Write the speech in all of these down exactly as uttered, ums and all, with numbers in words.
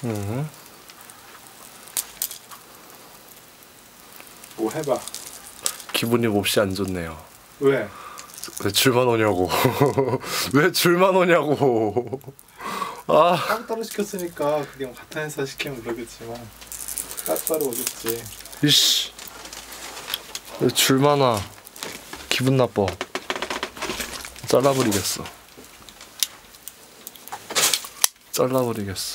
음. 뭐 해봐. 기분이 몹시 안 좋네요. 왜? 왜 줄만 오냐고. 왜 줄만 오냐고. 아. 따로따로 시켰으니까 그게 뭐 같은 회사 시키면 그러겠지만 따로따로 오겠지. 이씨. 왜 줄만 와. 기분 나빠. 잘라버리겠어. 잘라버리겠어.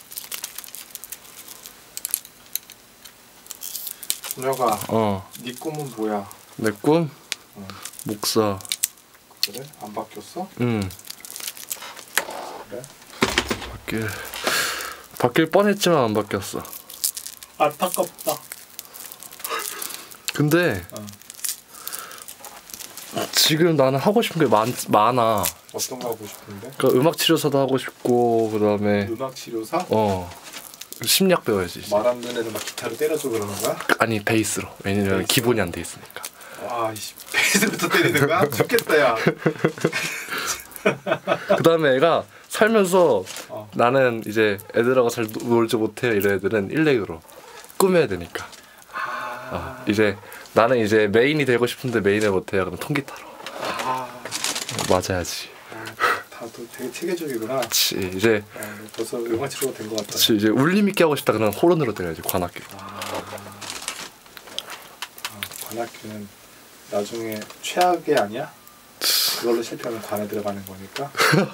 준혁아. 어. 네 꿈은 뭐야? 내 꿈? 응. 목사. 그래? 안 바뀌었어? 응. 그래? 바뀔 바뀔 뻔했지만 안 바뀌었어. 안타깝다. 근데 어. 지금 나는 하고 싶은 게 많, 많아. 어떤 거 하고 싶은데? 그러니까 음악 치료사도 하고 싶고 그다음에 음악 치료사? 어 심리학 배워야지. 말 안 듣는 애들 막 기타로 때려줘 그러는 거야? 아니 베이스로. 왜냐면 베이스로? 기본이 안 돼 있으니까. 와, 이씨, 베이스부터 때리는 거야? 죽겠다 야. 그다음에 애가 살면서 어. 나는 이제 애들하고 잘 놀지 못해 이런 애들은 일렉으로 꾸며야 되니까. 아. 어, 이제 나는 이제 메인이 되고 싶은데 메인을 못해요. 그럼 통기타로. 아. 맞아야지. 다도 되게 체계적이구나. 그치 이제 아, 벌써 음악 치료가 된 것 같다. 그치 이제 울림 있게 하고 싶다 그러면 호른으로 때려야지 관악기. 아. 아, 관악기는 나중에 최악의 아니야? 그걸로 실패하면 관에 들어가는 거니까.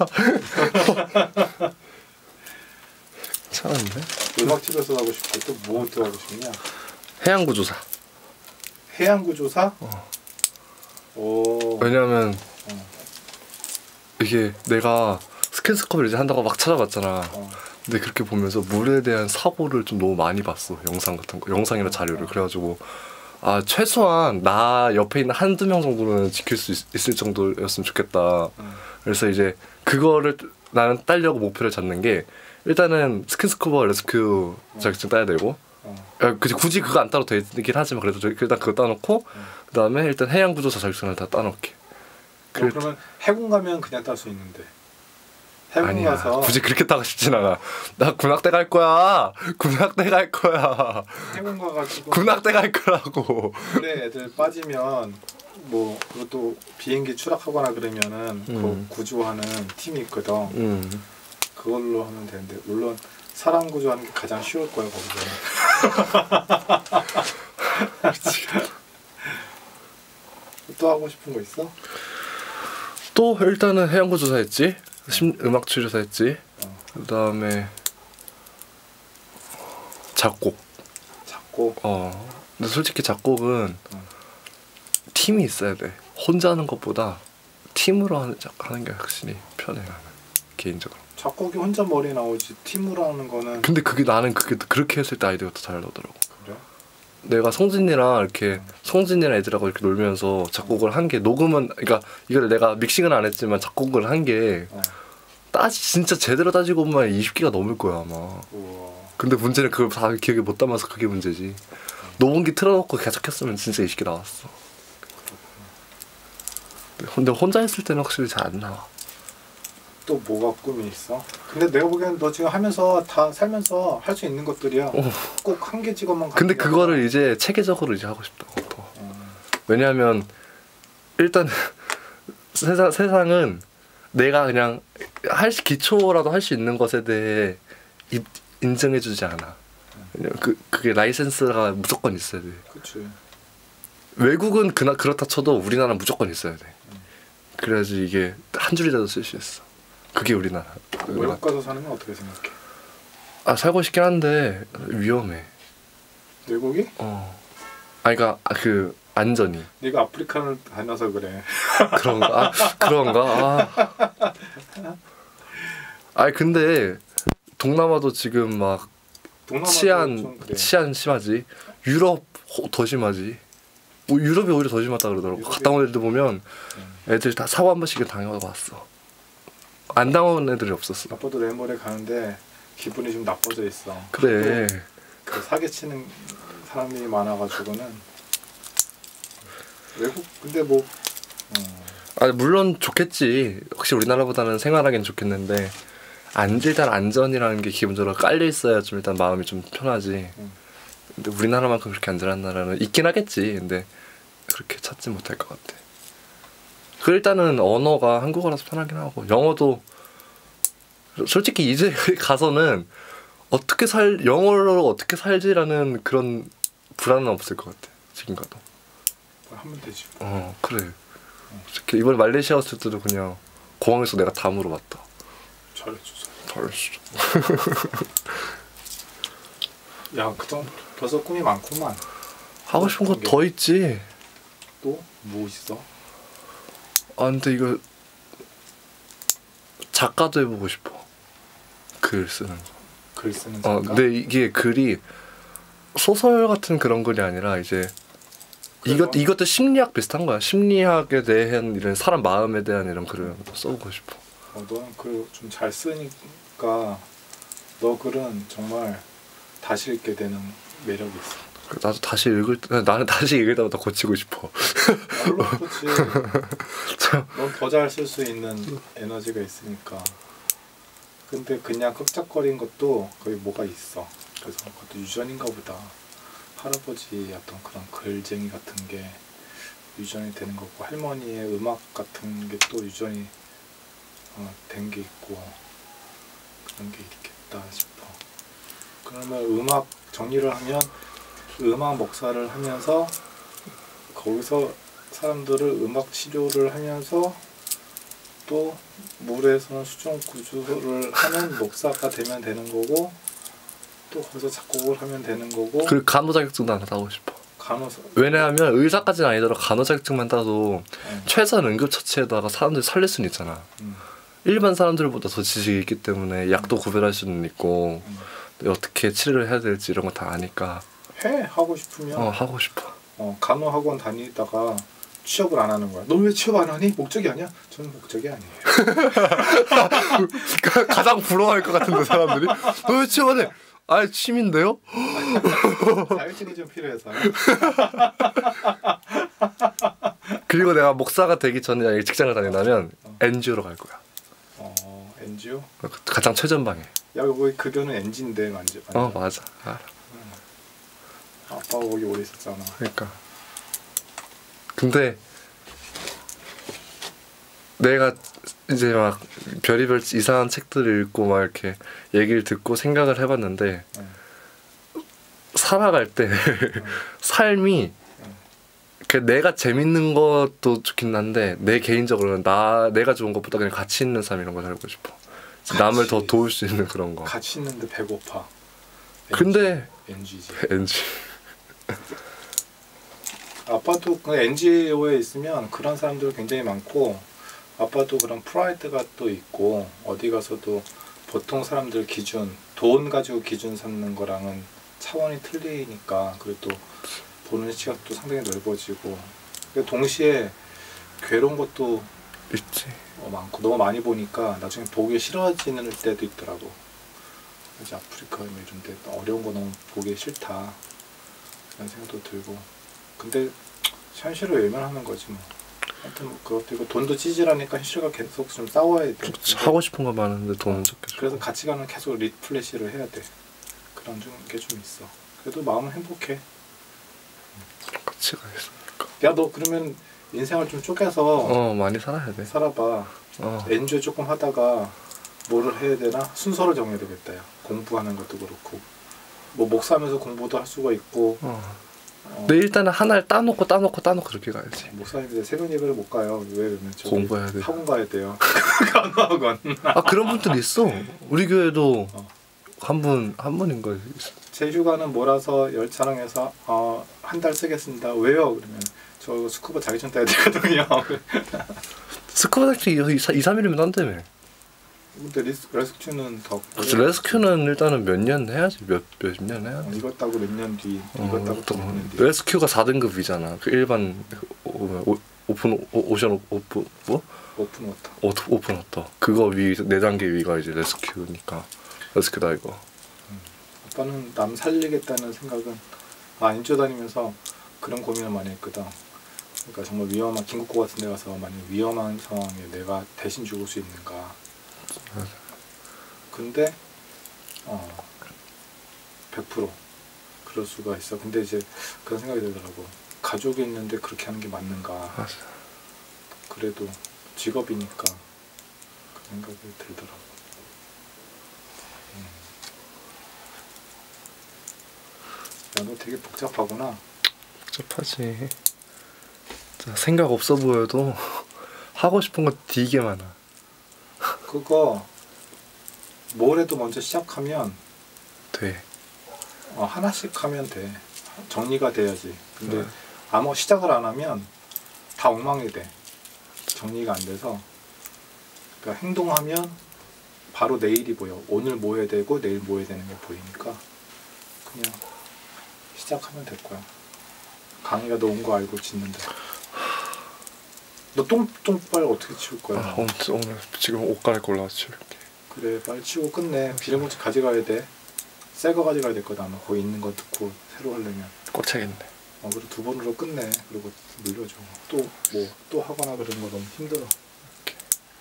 괜찮은데? 음악 치료사 하고 싶고 또 뭐 또 하고 싶냐? 해양구조사. 해양구조사? 어. 오. 왜냐면 어. 이게 내가 스캔스컵을 이제 한다고 막 찾아봤잖아. 어. 근데 그렇게 보면서 물에 대한 사고를 좀 너무 많이 봤어. 영상 같은 거, 영상이나 자료를. 그래가지고 아 최소한 나 옆에 있는 한두 명 정도는 지킬 수 있, 있을 정도였으면 좋겠다. 음. 그래서 이제 그거를 나는 따려고 목표를 잡는 게 일단은 스킨스쿠버 레스큐 자격증 따야 되고 어. 아, 그치, 굳이 그거 안 따로 되긴 하지만 그래도 저, 일단 그거 따놓고 음. 그 다음에 일단 해양구조사 자격증을 다 따놓게. 그, 그러면 해군 가면 그냥 딸 수 있는데 해군 아니야 가서 굳이 그렇게 따고 싶진 않아. 나 군악대 갈 거야. 군악대 갈 거야. 해군 가가지고 군악대 갈 거라고. 물에 애들 빠지면 뭐 그것도 비행기 추락하거나 그러면은 음. 그 구조하는 팀이 있거든. 음. 그걸로 하면 되는데 물론 사람 구조하는 게 가장 쉬울 거야 거기서. 또 하고 싶은 거 있어? 또 일단은 해양구조사 했지. 심, 음악 치료사 했지. 어. 그 다음에 작곡. 작곡. 어. 근데 솔직히 작곡은 어. 팀이 있어야 돼. 혼자 하는 것보다 팀으로 하는, 하는 게 확실히 편해 나는 개인적으로. 작곡이 혼자 머리 나오지 팀으로 하는 거는. 근데 그게 나는 그게 그렇게 했을 때 아이디어가 더 잘 나오더라고. 그래? 내가 성진이랑 이렇게 어. 성진이랑 애들하고 이렇게 놀면서 작곡을 한 게 녹음은 그러니까 이걸 내가 믹싱은 안 했지만 작곡을 한 게 어. 따지 진짜 제대로 따지고 보면 이십 개가 넘을 거야 아마. 우와. 근데 문제는 그걸 다 기억에 못 담아서 그게 문제지. 녹음기 틀어놓고 계속 했으면 진짜 이십 개 나왔어. 근데 혼자 했을 때는 확실히 잘 안 나와. 또 뭐가 꿈이 있어? 근데 내가 보기엔 너 지금 하면서 다 살면서 할 수 있는 것들이야. 어. 꼭 한 개 직업만 가는 근데 게 그거를 아니라. 이제 체계적으로 이제 하고 싶다고 더. 어. 왜냐하면 일단 세상 세상은 내가 그냥 할 수, 기초라도 할 수 있는 것에 대해 입, 인정해주지 않아. 왜냐면 그 그게 라이센스가 무조건 있어야 돼. 그치. 외국은 그나 그렇다 쳐도 우리나라는 무조건 있어야 돼. 그래야지 이게 한 줄이라도 쓸 수 있어. 그게 우리나라. 외국 가서 사는 건 어떻게 생각해? 아 살고 싶긴 한데 위험해. 외국이? 어. 아 그러니까 그 안전이. 네가 아프리카를 다녀서 그래. 그런가? 아, 그런가? 아. 아니 근데 동남아도 지금 막 동남아도 치안 좀 그래. 치안 심하지. 유럽 호- 더 심하지. 오, 유럽이 오히려 더 심하다 그러더라고. 유럽이- 갔다 온 애들 보면 애들 다 사고 한 번씩은 당하고 왔어. 안 당한 애들이 없었어. 아빠도 레몬에 가는데 기분이 좀 나빠져 있어. 그래. 그 사기치는 사람이 많아가지고는 외국 근데 뭐 어. 아 물론 좋겠지. 혹시 우리나라보다는 생활하기는 좋겠는데 안 일단 안전이라는 게 기본적으로 깔려 있어야 좀 일단 마음이 좀 편하지. 음. 근데 우리나라만큼 그렇게 안전한 나라는 있긴 하겠지. 근데 그렇게 찾지 못할 것 같아. 그 일단은 언어가 한국어라서 편하긴 하고 영어도 솔직히 이제 가서는 어떻게 살 영어로 어떻게 살지라는 그런 불안은 없을 것 같아. 지금 가도. 뭐 하면 되지. 어 그래. 솔직히 이번 말레이시아 왔을 때도 그냥 공항에서 내가 다 물어봤다. 잘해주세요. 잘했어. 야, 그동 벌써 꿈이 많구만. 하고 싶은 거 더 있지. 또 뭐 있어? 아 근데 이거 작가도 해보고 싶어. 글 쓰는 거. 글 쓰는 어 작가? 근데 이게 글이 소설 같은 그런 글이 아니라 이제 이것 그래서? 이것도 심리학 비슷한 거야. 심리학에 대한 이런 사람 마음에 대한 이런 글을 써보고 싶어. 어, 너는 글 좀 잘 쓰니까 너 글은 정말 다시 읽게 되는 매력이 있어. 나도 다시 읽을 때 나는 다시 읽을 때마다 고치고 싶어. 물론 그렇지. 넌 더 잘 쓸 수 있는 에너지가 있으니까. 근데 그냥 끄적거린 것도 거의 뭐가 있어. 그래서 그것도 유전인가 보다. 할아버지 어떤 그런 글쟁이 같은 게 유전이 되는 거고 할머니의 음악 같은 게 또 유전이 어, 된 게 있고 그런 게 있겠다 싶어. 그러면 음악 정리를 하면 음악 목사를 하면서 거기서 사람들을 음악 치료를 하면서 또 물에서는 수중 구조를 하는 목사가 되면 되는 거고 또 거기서 작곡을 하면 되는 거고. 그리고 간호 자격증도 하나 따고 싶어. 간호사. 왜냐하면 의사까지는 아니더라도 간호 자격증만 따도 응. 최소한 응급처치에다가 사람들 살릴 수는 있잖아. 응. 일반 사람들보다 더 지식이 있기 때문에 약도 구별할 수는 있고 응. 어떻게 치료를 해야 될지 이런 거 다 아니까. 해 하고 싶으면 어 하고 싶어. 어, 간호학원 다니다가 취업을 안 하는 거야. 너 왜 취업 안 하니? 목적이 아니야? 저는 목적이 아니에요. 가장 부러워할 것 같은데 사람들이. 너 왜 취업 안 해? 아 취미인데요? 자격증이 좀 필요해서요. 그리고 내가 목사가 되기 전에 직장을 다닌다면 어. 엔지오로 갈 거야. 어, 엔지오? 가장 최전방에. 야, 거기 급여는 엔지인데 완전. 어 맞아. 알아. 아빠가 거기 오래 있었잖아. 그러니까. 근데 내가 이제 막 별의별 이상한 책들을 읽고 막 이렇게 얘기를 듣고 생각을 해봤는데 응. 살아갈 때 응. 삶이 응. 그 내가 재밌는 것도 좋긴 한데 내 개인적으로는 나 내가 좋은 것보다 그냥 가치 있는 삶 이런 거 살고 싶어. 남을 더 도울 수 있는 그런 거. 가치 있는데 배고파. 근데 엔지지. 엔지. 아빠도 그 엔지오에 있으면 그런 사람들 굉장히 많고 아빠도 그런 프라이드가 또 있고 어디 가서도 보통 사람들 기준 돈 가지고 기준 삼는 거랑은 차원이 틀리니까 그리고 또 보는 시각도 상당히 넓어지고 동시에 괴로운 것도 있지. 어, 많고 너무 많이 보니까 나중에 보기 싫어지는 때도 있더라고. 이제 아프리카 뭐 이런 데 어려운 거 너무 보기 싫다 그런 생각도 들고. 근데 현실을 외면하는 거지 뭐. 하여튼 뭐 그것도 이거 돈도 찌질하니까 현실과 계속 좀 싸워야 돼. 하고 싶은 거 많은데 돈은 적게. 그래서 가치관은 계속 리플래시를 해야 돼. 그런 게 좀 있어. 그래도 마음은 행복해. 가치가 있으니까. 야, 너 그러면 인생을 좀 쪼개서 어 많이 살아야 돼. 살아봐. 어. 엔조이 조금 하다가 뭐를 해야 되나? 순서를 정해야 되겠다. 야. 공부하는 것도 그렇고 뭐 목사하면서 공부도 할 수가 있고. 어. 어, 근데 일단은 하나를 따놓고 따놓고 따놓고 그렇게 가야지. 목사님들 새벽 예배를 못 가요. 왜 그러면 저기 공부해야 돼. 학원 가야 돼요. 간호학원. 아 그런 분들 있어. 우리 교회도 어. 한 분 한 분인 거 있어. 제 휴가는 몰아서 열차량에서 어, 한 달 쓰겠습니다. 왜요? 그러면 저 스쿠버 자격증 따야 되거든요. 스쿠버 자격증 이 삼 일이면 딴다며. 근데 리스, 레스큐는 더 그치, 레스큐는 일단은 몇 년 해야지. 몇 몇 년 해야 어, 돼. 이거 따고 몇 년 뒤, 어, 이거 따고 또 몇 년 뒤. 레스큐가 사 등급 위잖아. 그 일반 오, 오, 오픈 오, 오션 오, 오픈 뭐? 오픈 워터. 오, 오픈 워터. 그거 위 네 단계 위가 이제 레스큐니까. 레스큐 다이버. 음. 아빠는 남 살리겠다는 생각은 아 인조 다니면서 그런 고민을 많이 했거든. 그러니까 정말 위험한 긴급고 같은 데 가서 만약 위험한 상황에 내가 대신 죽을 수 있는가. 맞아. 근데 어 백 퍼센트 그럴 수가 있어. 근데 이제 그런 생각이 들더라고. 가족이 있는데 그렇게 하는 게 맞는가. 맞아. 그래도 직업이니까 그 생각이 들더라고. 음. 야, 너 되게 복잡하구나. 복잡하지. 생각 없어 보여도 하고 싶은 거 되게 많아. 그거 뭐래도 먼저 시작하면 돼. 어, 하나씩 하면 돼. 정리가 돼야지. 근데 네. 아무 시작을 안 하면 다 엉망이 돼. 정리가 안 돼서. 그러니까 행동하면 바로 내일이 보여. 오늘 뭐 해야 되고 내일 뭐 해야 되는 게 보이니까 그냥 시작하면 될 거야. 강의가 너 온 거 알고 짓는데. 너 똥, 똥빨 어떻게 치울 거야? 아, 오늘, 오늘 지금 옷 갈아입고 올라와서 치울게. 그래, 빨리 치우고 끝내. 비닐봉지 가져가야 돼. 새 거 가져가야 될 거다. 아마 거기 있는 거 듣고 새로 하려면. 꽉 차겠네. 어, 그리고 두 번으로 끝내. 그리고 물려줘. 또 뭐 또 하거나 그런 거 너무 힘들어. 이렇게.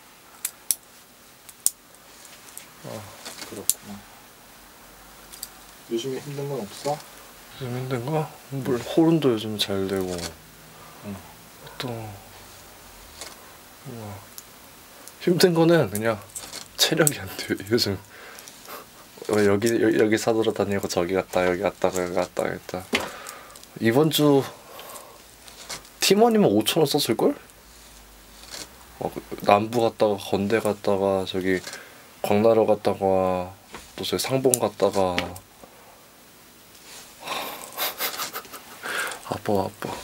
어, 그렇구나. 요즘에 힘든 건 없어? 요즘 힘든 거? 물 호른도 요즘 잘 되고. 응. 또 우와. 힘든 거는 그냥 체력이 안 돼요 요즘. 왜 여기 여기, 여기 사돌아다니고 저기 갔다 여기 갔다 여기 갔다 했다. 이번 주 팀원이면 오천 원 썼을 걸? 어, 남부 갔다가 건대 갔다가 저기 광나루 갔다가 또 저기 상봉 갔다가 아파 아파.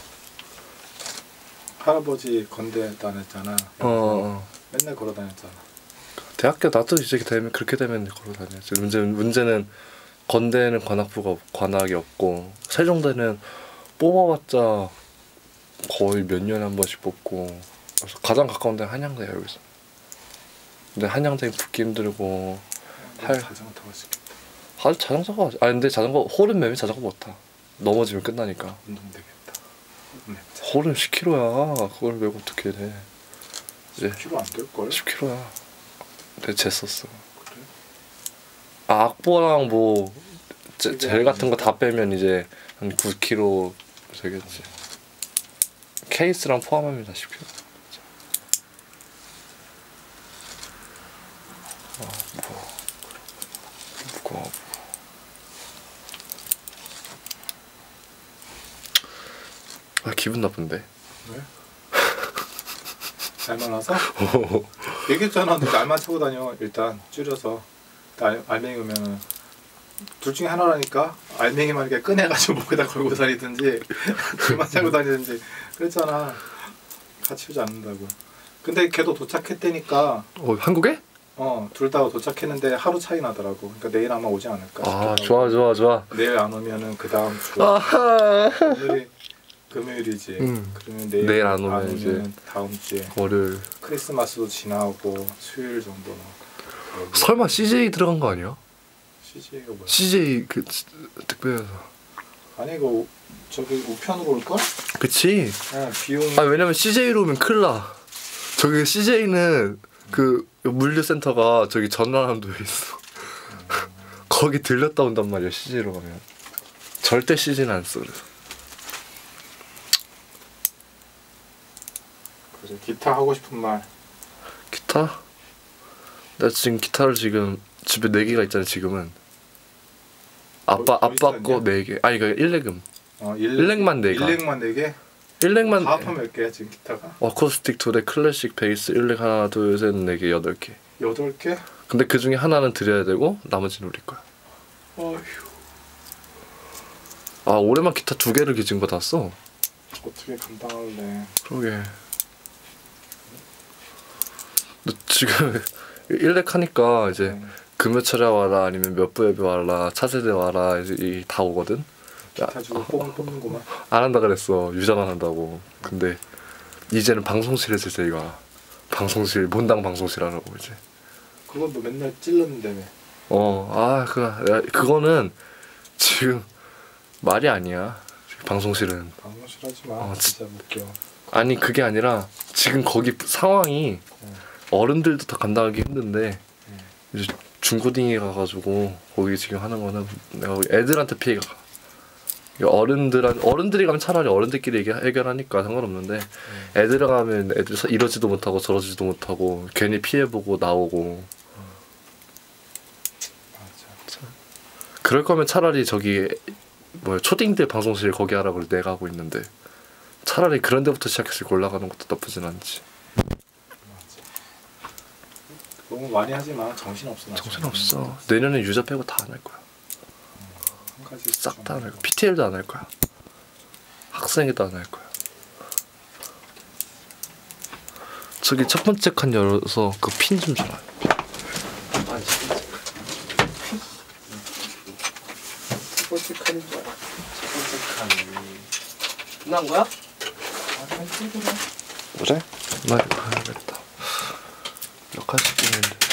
할아버지 건대 다녔잖아. 어, 어. 맨날 걸어 다녔잖아. 대학교 나도 이제 되면 그렇게 되면 걸어 다녀야지. 문제 문제는 건대는 관악부가 없, 관악이 없고 세종대는 뽑아봤자 거의 몇 년에 한 번씩 뽑고. 그래서 가장 가까운 데는 한양대야 여기서. 근데 한양대 붙기 힘들고. 할 자전거 타고 싶겠다. 할 자전거가 아 근데 자전거 홀은 매면 자전거 못 타. 넘어지면 끝나니까. 운동 되겠다. 홀은 십 킬로미터야. 그걸 메고 어떻게 돼? 이제 십 킬로미터 안 될 걸? 십 킬로미터야. 내가 쟀었어. 그래? 아, 악보랑 뭐 제, 그게 젤 같은 거 아니니까? 다 빼면 이제 한 구 킬로미터 되겠지. 케이스랑 포함하면 다 십 킬로미터. 아, 무거워. 무거워. 아, 기분 나쁜데. 왜? 날만 와서? 얘기했잖아. 너 날만 차고 다녀. 일단 줄여서 알, 알맹이 오면은 둘 중에 하나라니까. 알맹이만 이렇게 꺼내가지고 목에다 걸고 다니든지 둘만 차고 다니든지 그랬잖아. 같이 오지 않는다고. 근데 걔도 도착했다니까. 어, 한국에? 어, 둘 다 도착했는데 하루 차이 나더라고. 그러니까 내일 아마 오지 않을까. 아, 싶더라고. 좋아 좋아 좋아. 내일 안 오면은 그 다음 주. 아하. 오늘이 금요일이지. 음. 그러면 내일, 내일 안 오면 이제 오면은 다음 주에 월요일. 크리스마스도 지나고 수요일 정도는. 설마 씨제이 들어간 거 아니야? 씨지가 뭐야? 씨제이 그 특별회사. 아니 이거 저기 우편으로 올 걸? 그치. 어, 비용. 아 왜냐면 씨제이로 오면 큰일 나. 저기 씨제이는 그 물류센터가 저기 전라남도에 있어. 음. 거기 들렸다 온단 말이야 씨제이로 가면. 절대 씨제이는 안 써. 그래서. 그래 기타 하고 싶은 말. 기타? 나 지금 기타를 지금 집에 네 개가 있잖아 지금은. 아빠 어, 아빠 어디서 거 네 개. 아니 그 일렉음. 어, 일렉만 네 개. 일렉만 네 개? 일렉만. 다 합하면 몇 개야 지금 기타가? 어쿠스틱 두 대, 클래식 베이스, 일렉 하나, 둘, 셋, 네 개, 여덟 개. 여덟 개? 근데 그 중에 하나는 드려야 되고 나머지는 우리 거야. 어휴. 아 올해만 기타 두 개를 기증 받았어. 어떻게 감당할래? 그러게. 너 지금 일렉 하니까 이제 음. 금요철에 와라 아니면 몇 부에비 와라 차세대 와라 이제 이 다 오거든. 기타 주고 뽕을 뽑는구만. 안 한다 그랬어. 유자만 한다고. 근데 이제는 방송실에서 저희가 방송실 본당 방송실 하라고 이제. 그건 너 맨날 찔렀는데며. 어, 아, 그 그거는 지금 말이 아니야. 방송실은. 방송실 하지 마. 어, 진짜 웃겨. 아니 그게 아니라 지금 거기 상황이 응. 어른들도 다 감당하기 힘든데 응. 이제 중고딩에 가가지고 거기 지금 하는 거는 내가 애들한테 피해가 가. 어른들한 어른들이 가면 차라리 어른들끼리 얘기 해결하니까 상관없는데 음. 애들 가면 애들 이러지도 못하고 저러지도 못하고 괜히 피해 보고 나오고. 맞아. 그럴 거면 차라리 저기 뭐야 초딩들 방송실 거기 하라고 내가 하고 있는데 차라리 그런 데부터 시작해서 올라가는 것도 나쁘진 않지. 맞아. 너무 많이 하지 마. 정신 없어. 정신 없어. 내년에 유저 빼고 다 안 할 거야. 한 가지 싹 다 안 할 거야. 피티엘도 안 할 거야. 학생회도 안 할 거야. 저기 첫 번째 칸 열어서 그 핀 좀 줘라. 아, 진짜. 첫 번째 칸인 줄 알아. 첫 번째 칸이. 끝난 거야? 아, 한 찍으라. 그래? 나 이거 가야겠다. 몇 칸씩 찍는데.